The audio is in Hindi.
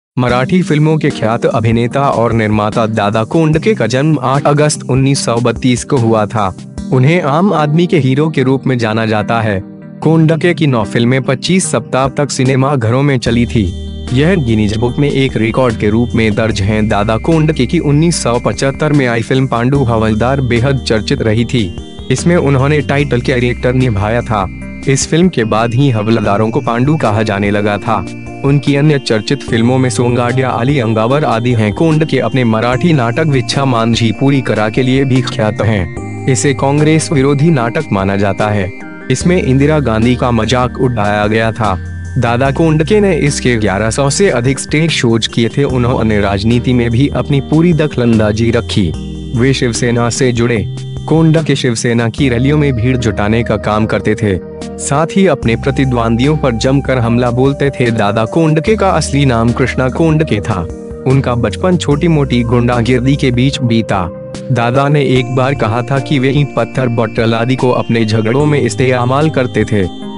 मराठी फिल्मों के ख्यात अभिनेता और निर्माता दादा कोंडके का जन्म 8 अगस्त 1932 को हुआ था। उन्हें आम आदमी के हीरो के रूप में जाना जाता है। कोंडके की 9 फिल्में 25 सप्ताह तक सिनेमा घरों में चली थी। यह गिनीज बुक में एक रिकॉर्ड के रूप में दर्ज है। दादा कोंडके की 1975 में आई फिल्म पांडु हवलदार बेहद चर्चित रही थी। इसमें उन्होंने टाइटल कैरेक्टर निभाया था। इस फिल्म के बाद ही हवलदारों को पांडु कहा जाने लगा था। उनकी अन्य चर्चित फिल्मों में सोंगाड्या आली अंगावर आदि हैं। कोंडके अपने मराठी नाटक विच्छा मांझी पूरी करा के लिए भी ख्यात हैं। इसे कांग्रेस विरोधी नाटक माना जाता है। इसमें इंदिरा गांधी का मजाक उड़ाया गया था। दादा कोंडके ने इसके 1100 से अधिक स्टेज शोज किए थे। उन्होंने राजनीति में भी अपनी पूरी दखलंदाजी रखी। वे शिवसेना से जुड़े। कोंडके शिवसेना की रैलियों में भीड़ जुटाने का काम करते थे। साथ ही अपने प्रतिद्वंदियों पर जमकर हमला बोलते थे। दादा कोंडके का असली नाम कृष्णा कोंडके था। उनका बचपन छोटी मोटी गुंडागिर्दी के बीच बीता। दादा ने एक बार कहा था कि वे ईंट पत्थर बोतल आदि को अपने झगड़ों में इस्तेमाल करते थे।